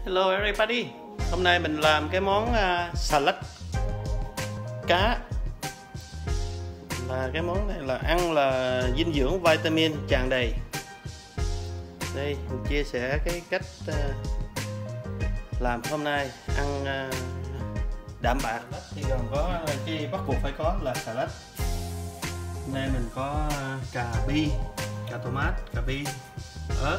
Hello everybody. Hôm nay mình làm cái món salad cá. Là cái món này là ăn là dinh dưỡng vitamin tràn đầy. Đây mình chia sẻ cái cách làm hôm nay ăn đạm bạc. Thì gồm có cái bắt buộc phải có là salad. Hôm nay mình có cà bi, cà tomat, cà bi, ớt.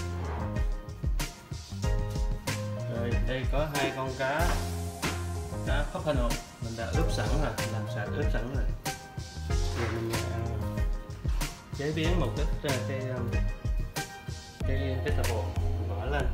Rồi đây có 2 con cá pompano mình đã ướp sẵn rồi, làm sạch ướp sẵn rồi. Rồi mình chế biến một ít cái vegetable mình bỏ lên.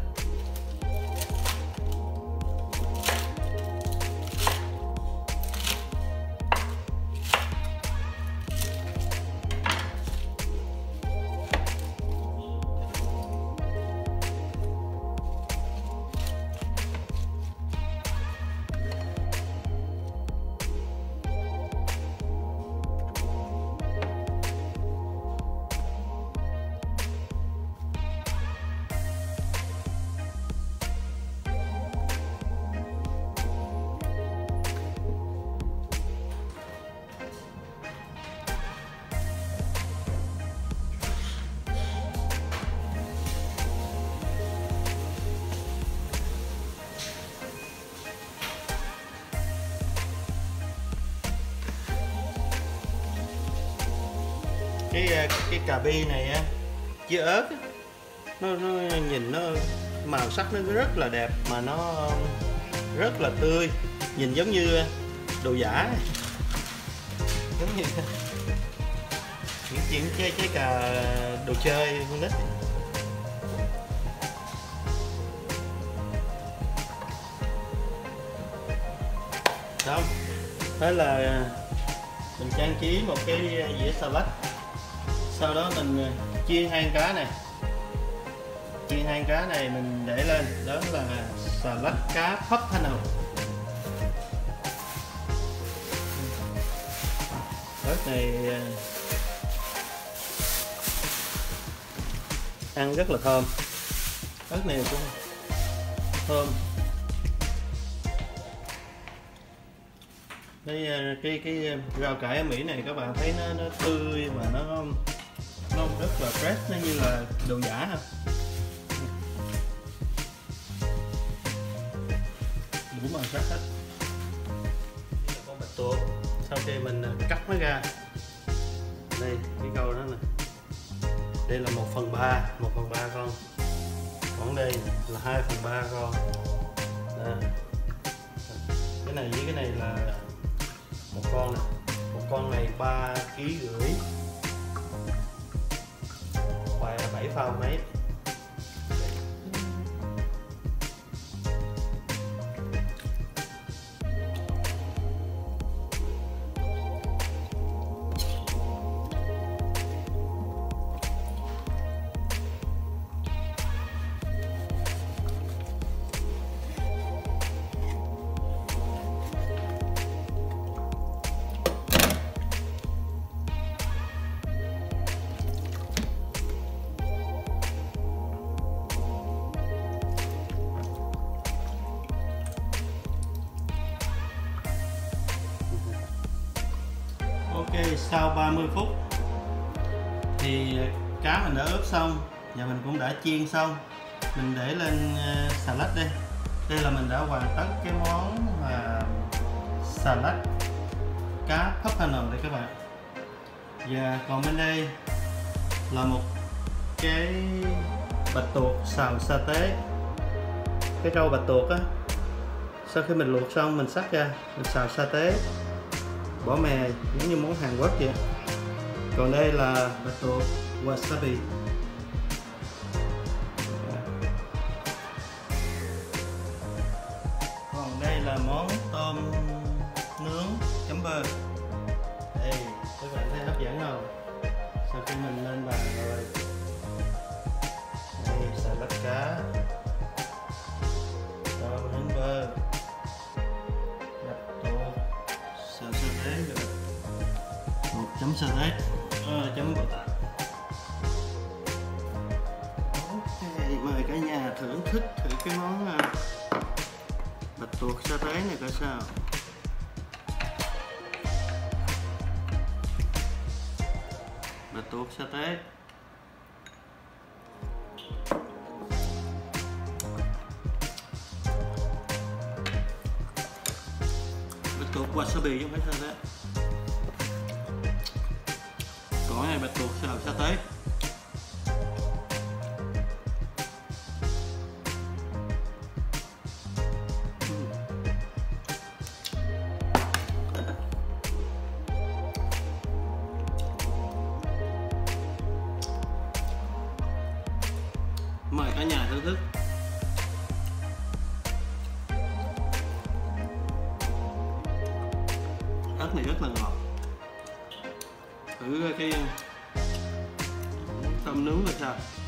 Cái cà bi này á, với ớt á, nó nhìn nó màu sắc nó rất là đẹp mà nó rất là tươi, nhìn giống như đồ giả, giống như những trái cà đồ chơi con nít. Xong thế là mình trang trí một cái dĩa salad. Sau đó mình chiên 2 cá này, chiên 2 cá này mình để lên, đó là salad cá pompano. Ớt này ăn rất là thơm, ớt này cũng thơm. Cái rau cải ở Mỹ này các bạn thấy nó tươi và nó rất là fresh, nó như là đồ giả ha. Đủ màu sắc hết. Đây là con bạch tuộc. Sau khi mình cắt nó ra, đây cái câu đó nè, đây là 1/3 con, còn đây là 2/3 con. Đó. Cái này với cái này là một con này, một con này 3,5 kg, 7 phao mấy. Ok, sau 30 phút thì cá mình đã ướp xong và mình cũng đã chiên xong. Mình để lên salad đây. Đây là mình đã hoàn tất cái món salad cá pompano đây các bạn. Và còn bên đây là một cái bạch tuộc xào sa tế. Cái rau bạch tuộc á, sau khi mình luộc xong mình xắt ra, mình xào sa tế, bỏ mè giống như món Hàn Quốc vậy. Còn đây là bạch tuộc wasabi. Còn đây là món tôm nướng chấm bơ. Đây, các bạn thấy hấp dẫn không? Sau khi mình lên bàn rồi, đây salad cá, tôm nướng bơ, xào sa tế rồi, một chấm sa tế, chấm bò tạt. Ok, mời cả nhà thưởng thức cái món bạch tuộc sa tế này coi sao. Bạch tuộc sa tế. Bạch tuộc wasabi chứ không phải sa tế. Còn này bạch tuộc xào sa tế. Mời cả nhà thưởng thức. Ớt này rất là ngọt. Thử cái tôm nướng là sao.